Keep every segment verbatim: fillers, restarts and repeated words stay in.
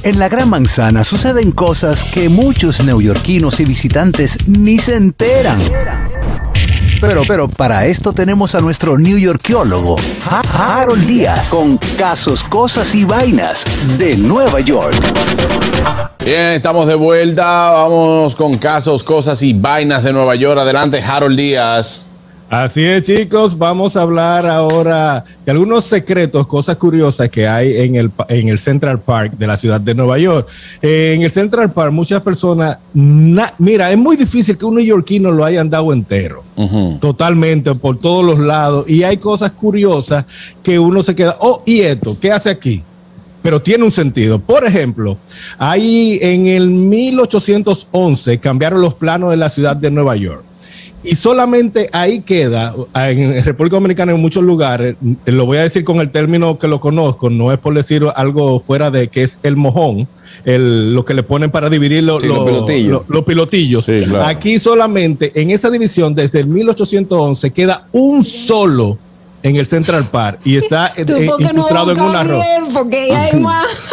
En la Gran Manzana suceden cosas que muchos neoyorquinos y visitantes ni se enteran. Pero, pero, para esto tenemos a nuestro newyorkiólogo, Ha- Harold Díaz, con casos, cosas y vainas de Nueva York. Bien, estamos de vuelta. Vamos con casos, cosas y vainas de Nueva York. Adelante, Harold Díaz. Así es, chicos, vamos a hablar ahora de algunos secretos, cosas curiosas que hay en el, en el Central Park de la ciudad de Nueva York. Eh, en el Central Park muchas personas, na, mira, es muy difícil que un neoyorquino lo haya andado entero, uh-huh. totalmente, por todos los lados, y hay cosas curiosas que uno se queda, oh, ¿y esto? ¿Qué hace aquí? Pero tiene un sentido. Por ejemplo, ahí en el mil ochocientos once cambiaron los planos de la ciudad de Nueva York. Y solamente ahí queda, en República Dominicana en muchos lugares, lo voy a decir con el término que lo conozco, no es por decir algo fuera de que es el mojón, el, lo que le ponen para dividir lo, sí, lo, los pilotillos. Lo, los pilotillos. Sí, claro. Aquí solamente, en esa división, desde el mil ochocientos once, queda un solo en el Central Park y está eh, incrustado en una roca. Porque hay más.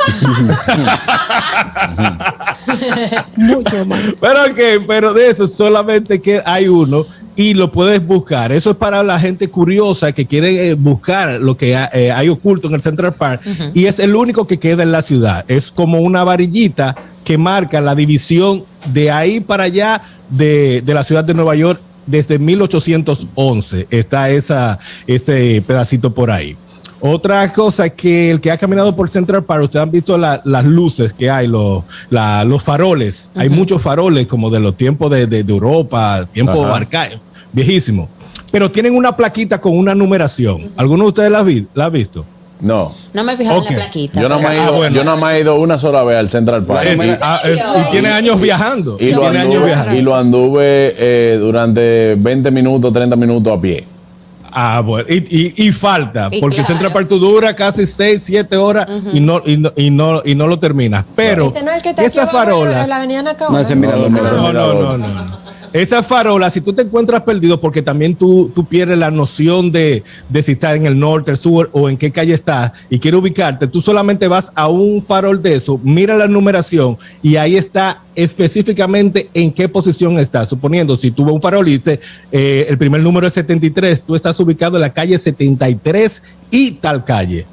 Mucho más. Pero okay, pero de eso solamente que hay uno y lo puedes buscar. Eso es para la gente curiosa que quiere eh, buscar lo que ha, eh, hay oculto en el Central Park, uh-huh. y es el único que queda en la ciudad. Es como una varillita que marca la división de ahí para allá de, de la ciudad de Nueva York. Desde mil ochocientos once está esa, ese pedacito por ahí. Otra cosa que el que ha caminado por Central Park, ustedes han visto la, las luces que hay, los, la, los faroles. Uh-huh. Hay muchos faroles como de los tiempos de, de, de Europa, tiempos arcaicos, viejísimos. Pero tienen una plaquita con una numeración. Uh-huh. ¿Alguno de ustedes la, vi, la ha visto? No. No me he fijado okay. en la plaquita. Yo no me he ido, ah, bueno. yo no me he ido una sola vez al Central Park. Es, es, ah, es, y tiene años viajando. Y, lo, tiene anduve, años viajando. y lo anduve eh, durante veinte minutos, treinta minutos a pie. Ah, bueno, y, y, y falta, y porque claro. Central Park dura casi seis, siete horas, uh-huh. y, no, y, no, y, no, y no lo terminas. Pero ese no es el que está esas farolas. La avenida Nacaona. No, ese mirador, no, no, no, no, no. Esas farolas, si tú te encuentras perdido, porque también tú, tú pierdes la noción de, de si estás en el norte, el sur o en qué calle estás y quieres ubicarte, tú solamente vas a un farol de eso, mira la numeración y ahí está específicamente en qué posición estás. Suponiendo, si tú ves un farol y dice eh, el primer número es setenta y tres, tú estás ubicado en la calle setenta y tres y tal calle.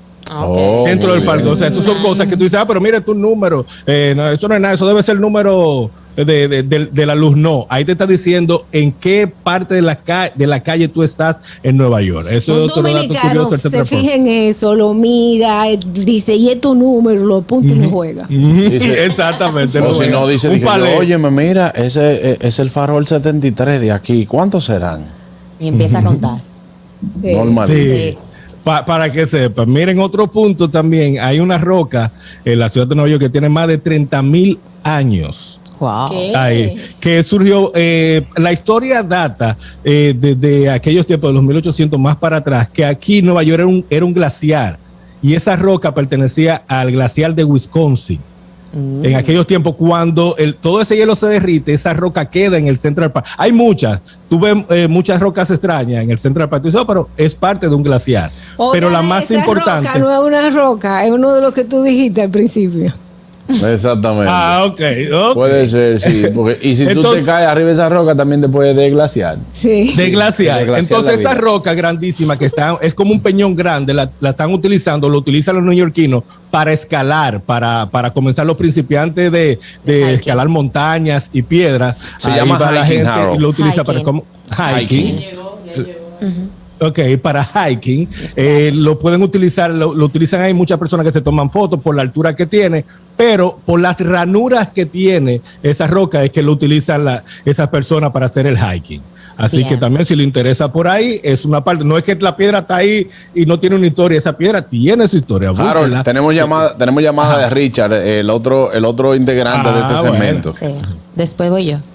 Okay. Dentro del parque. O sea, eso son cosas que tú dices, ah, pero mira tu número. Eh, no, eso no es nada, eso debe ser el número de, de, de, de la luz. No, ahí te está diciendo en qué parte de la, ca de la calle tú estás en Nueva York. Eso un es otro dato curioso. Se fija en eso, lo mira, dice, y es tu número, lo apunta y no juega. Dice, exactamente. O si no, dice, oye, mira, ese es el farol setenta y tres de aquí. ¿Cuántos serán? Y empieza a contar. Sí. Normal. Sí. Sí. Pa para que sepan, miren otro punto también, hay una roca en la ciudad de Nueva York que tiene más de treinta mil años. Wow. Ahí, que surgió, eh, la historia data eh, desde aquellos tiempos de los mil ochocientos más para atrás, que aquí Nueva York era un, era un glaciar y esa roca pertenecía al glaciar de Wisconsin. Mm. En aquellos tiempos, cuando el, todo ese hielo se derrite, esa roca queda en el Central Park. Hay muchas, tú ves eh, muchas rocas extrañas en el Central Park, oh, pero es parte de un glaciar. Otra pero la más esa importante. Roca no es una roca, es uno de los que tú dijiste al principio. Exactamente. Ah, ok. okay. Puede ser, sí. Porque, y si Entonces, tú te caes arriba de esa roca, también te puede desglaciar. Sí. Desglaciar. Entonces, esa roca grandísima que está, es como un peñón grande, la, la están utilizando, lo utilizan los neoyorquinos para escalar, para, para comenzar los principiantes de, de escalar montañas y piedras. Se Ahí llama va hiking, la gente Harold. y lo utiliza hiking. para como hiking. Ya llegó, ya llegó. Uh-huh. Ok, para hiking, eh, lo pueden utilizar, lo, lo utilizan hay muchas personas que se toman fotos por la altura que tiene, pero por las ranuras que tiene esa roca es que lo utilizan la, esas personas para hacer el hiking. Así Bien. que también si le interesa por ahí, es una parte, no es que la piedra está ahí y no tiene una historia, esa piedra tiene su historia. Harold, tenemos llamada, tenemos llamada de Richard, el otro, el otro integrante ah, de este bueno. segmento. Sí. Después voy yo.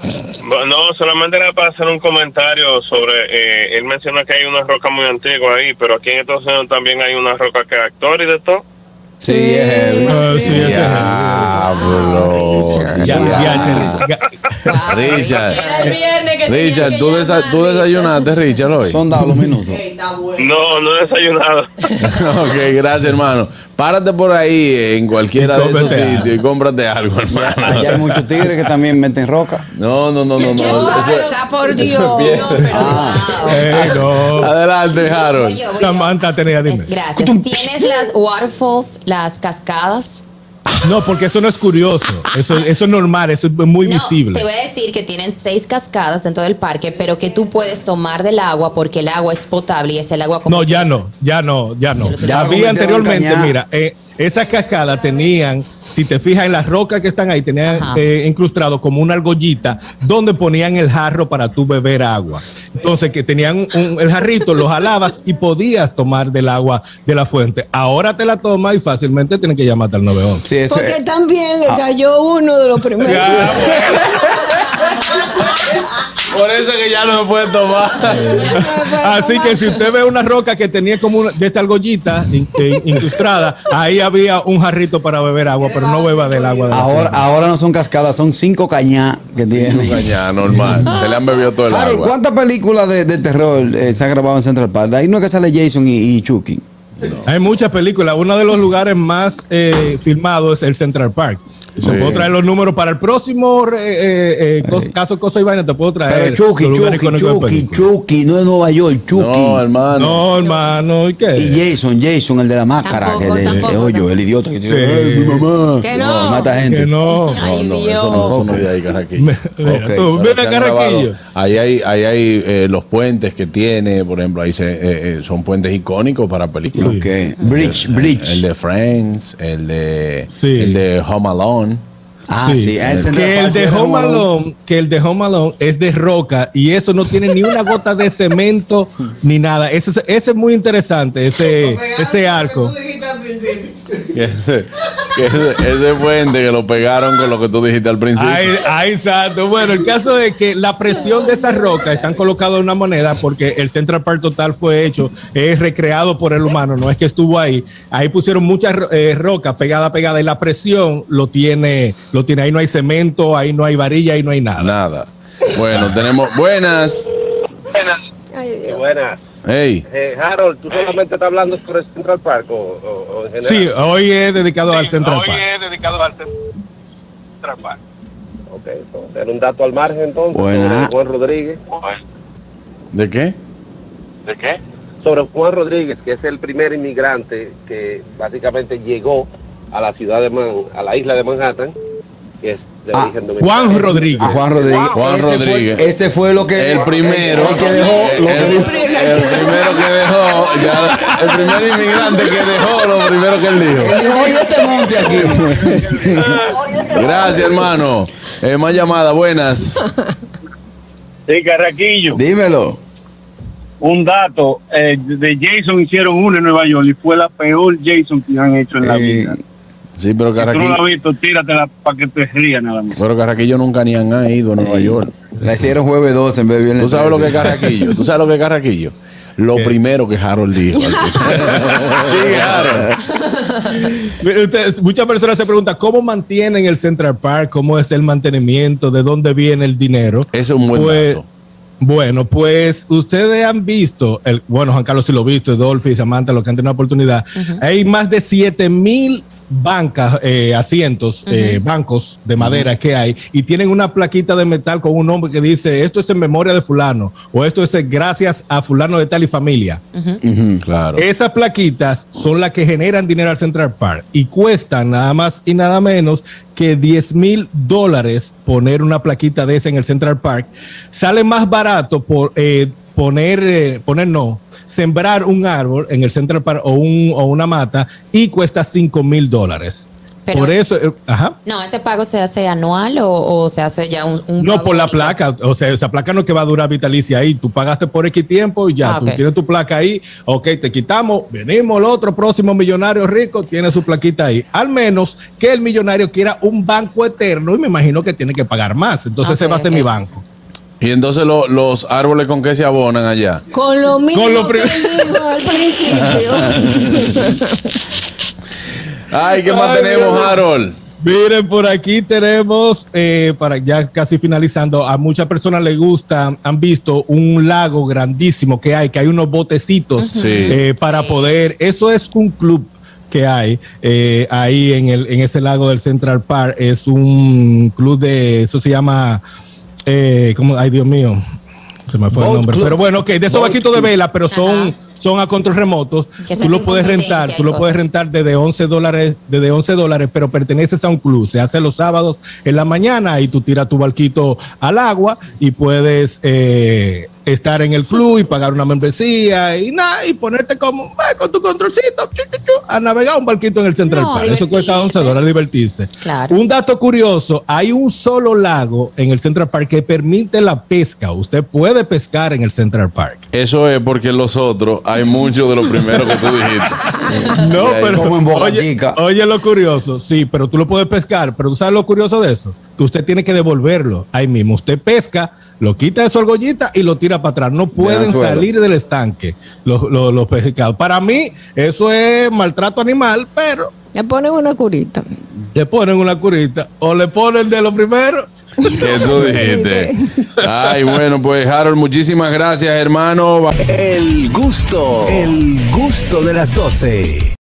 No, solamente era para hacer un comentario sobre, eh, él menciona que hay una roca muy antigua ahí, pero aquí en Estados Unidos también hay una roca que es actor y de todo. Sí, es él. Uh, sí, es él. Diablo. Richard. Ya, Wow. ya, che, Wow, Richard. Era el viernes que tenía Richard, que ¿tú, desa- llamar, tú desayunaste, Richard, hoy? Son dados los minutos. No, no he desayunado. Ok, gracias, hermano. Párate por ahí en cualquiera Y de esos cómprate sitios y cómprate algo, hermano. Allá hay muchos tigres que también meten roca. No, no, no, no, no. ¿Qué Eso- pasa, por Dios? No, pero wow. Eh, no. Adelante, Harold. Voy yo, voy yo. Samantha, tenía, dime. Es- Gracias. ¿Tienes las waterfalls, las cascadas? No, porque eso no es curioso. Eso, eso es normal, eso es muy No, visible. te voy a decir que tienen seis cascadas dentro del parque, pero que tú puedes tomar del agua porque el agua es potable y es el agua como No, ya no, ya no, ya no. Ya lo Había convirtieron anteriormente, en cañada. mira, eh, esas cascadas tenían, si te fijas en las rocas que están ahí, tenían Ajá. eh, incrustado como una argollita donde ponían el jarro para tú beber agua. Entonces, que tenían un- el jarrito, lo jalabas y podías tomar del agua de la fuente. Ahora te la tomas y fácilmente tienes que llamarte al nueve once. Sí, eso Porque es. también le cayó uno de los primeros. Ya, Por eso que ya no se puede tomar. Así que si usted ve una roca que tenía como una, de esta argollita in- eh, incrustada, ahí había un jarrito para beber agua, pero no beba del agua de la Ahora, fuente. ahora no son cascadas, son cinco cañas que tienen. Ya, normal. Se le han bebido todo el Harold, agua. ¿cuántas películas de, de terror eh, se han grabado en Central Park? Ahí no es que sale Jason y, y Chucky. Hay muchas películas. Uno de los lugares más eh, filmados es el Central Park. Sí. Te puedo traer los números para el próximo eh, eh, eh, cos- caso Cosa y Vaina. Te puedo traer. Pero Chucky, los lugares Chucky, icónicos de Chucky, películas. Chucky, no es Nueva York, Chucky. No, hermano. No, hermano. ¿Y qué? Y Jason, Jason, el de la máscara, Tampoco, que de, tampoco, de hoyo, tampoco. el idiota que tiene. Sí. "Ay, mi mamá. Que no. mata Que gente. no. No, Ay, no, Dios. eso no, eso no es de ahí, Carraquillo. Mira, Ok. tú, Pero ven se a han Carraquillo. grabado. Ahí hay, ahí hay eh, los puentes que tiene, por ejemplo, ahí se, eh, eh, son puentes icónicos para películas. Ok. Bridge, Bridge. El de Friends, el de, Sí. el de Home Alone. Ah, Sí. sí. ah, en Central Que el Park de sí, Home Alone, que el de Home Alone es de roca y eso no tiene ni una gota de cemento ni nada. Ese, es- ese es muy interesante, ese, ese arco. Que ese, que ese, ese puente que lo pegaron con lo que tú dijiste al principio. Ay, ay, exacto. Bueno, el caso es que la presión de esas rocas están colocadas de una manera porque el Central Park total fue hecho, es recreado por el humano, no es que estuvo ahí. Ahí pusieron muchas eh, rocas pegada pegada y la presión lo tiene, lo tiene. Ahí no hay cemento, ahí no hay varilla, ahí no hay nada. Nada. Bueno, tenemos buenas. Ay, Dios. Buenas. Hey. Eh, Harold, ¿tú solamente estás hablando sobre Central Park o, o- o en general? Sí, hoy es dedicado al Central Hoy Park. es dedicado al Central Park. Ok, entonces, un dato al margen entonces Buena. sobre Juan Rodríguez. ¿De qué? ¿De qué? Sobre Juan Rodríguez, que es el primer inmigrante que básicamente llegó a la ciudad de Man, a la isla de Manhattan, que es de Ah, origen dominicano. Juan Rodríguez. A Juan Rodríguez. Juan Ese fue- Rodríguez. ese fue lo que. El primero. El, que dejó. el, Lo que el- dijo. el primero que dejó. Ya, el primer inmigrante que dejó lo primero que él dijo. Él dijo, oye, este monte aquí. Gracias, hermano. Eh, más llamadas, buenas. Sí, Carraquillo. Dímelo. Un dato, eh, de Jason hicieron uno en Nueva York y fue la peor Jason que han hecho en la Eh, vida. Sí, pero Si tú no la Carraquillo, has visto, tíratela para que te rías nada más. pero Carraquillo nunca ni han ido a Nueva York. La hicieron jueves doce en vez de viernes. ¿Tú sabes lo que es trece. Carraquillo? ¿Tú sabes lo que es Carraquillo? Lo ¿Qué? primero que Harold dijo. Sí, Harold. Mire, ustedes- muchas personas se preguntan cómo mantienen el Central Park, cómo es el mantenimiento, de dónde viene el dinero. Ese es un buen Pues, dato. Bueno, pues ustedes han visto, el, bueno, Juan Carlos sí lo ha visto, Dolphy, Samantha, los que han tenido la oportunidad. Hay más de siete mil bancas, eh, asientos, eh, bancos de madera que hay y tienen una plaquita de metal con un nombre que dice esto es en memoria de fulano o esto es gracias a fulano de tal y familia. Ujú. Claro. Esas plaquitas son las que generan dinero al Central Park y cuestan nada más y nada menos que diez mil dólares poner una plaquita de esa en el Central Park. Sale más barato por eh, poner, eh, poner no, sembrar un árbol en el Central Park o, un, o una mata y cuesta cinco mil dólares. Pero- Por eso, eh, ajá. No, ¿ese pago se hace anual o, o se hace ya un, un No, pago por la único? placa. O sea, esa placa no es que va a durar vitalicia ahí. Tú pagaste por X tiempo y ya. Ah, Tú ok. tienes tu placa ahí. Ok, te quitamos. Venimos el otro próximo millonario rico. Tiene su plaquita ahí. Al menos que el millonario quiera un banco eterno y me imagino que tiene que pagar más. Entonces Ok, ese va a ser ok. mi banco. Y entonces lo- los árboles con qué se abonan allá. Con lo mismo Con lo que prim- dijo al principio. Ay, ¿qué más Ay, tenemos, Dios. Harold? Miren, por aquí tenemos, eh, para ya casi finalizando, a muchas personas les gusta, han visto un lago grandísimo que hay, que hay unos botecitos Sí. eh, para Sí. poder, eso es un club que hay eh, ahí en, el, en ese lago del Central Park, es un club de, eso se llama, eh, ¿cómo? Ay, Dios mío. Se me fue el Boat nombre. Club. Pero bueno, ok, de esos Boat barquitos de Club. vela, pero son, Ajá. son a control remotos. Que se Tú lo hacen puedes rentar, competencia tú y lo puedes cosas. rentar desde once dólares, desde once dólares, pero perteneces a un club. Se hace los sábados en la mañana y tú tiras tu barquito al agua y puedes eh, estar en el club y pagar una membresía y nada, y ponerte como eh, con tu controlcito chu, chu, chu, a navegar un barquito en el Central No, Park. Eso cuesta divertirte. once dólares, divertirse. Claro. Un dato curioso, hay un solo lago en el Central Park que permite la pesca. Usted puede pescar en el Central Park. Eso es porque los otros, hay mucho de lo primero que tú dijiste. No, Y ahí, pero como en Boca oye, Chica. oye lo curioso, sí, pero tú lo puedes pescar, pero tú sabes lo curioso de eso, que usted tiene que devolverlo ahí mismo. Usted pesca, lo quita de su argollita y lo tira para atrás. No pueden anzuelo. salir del estanque los, los, los pescados. Para mí, eso es maltrato animal, pero Le ponen una curita. le ponen una curita o le ponen de lo primero. ¿Qué tú dijiste? Ay, bueno, pues Harold, muchísimas gracias, hermano. El gusto, el gusto de las doce.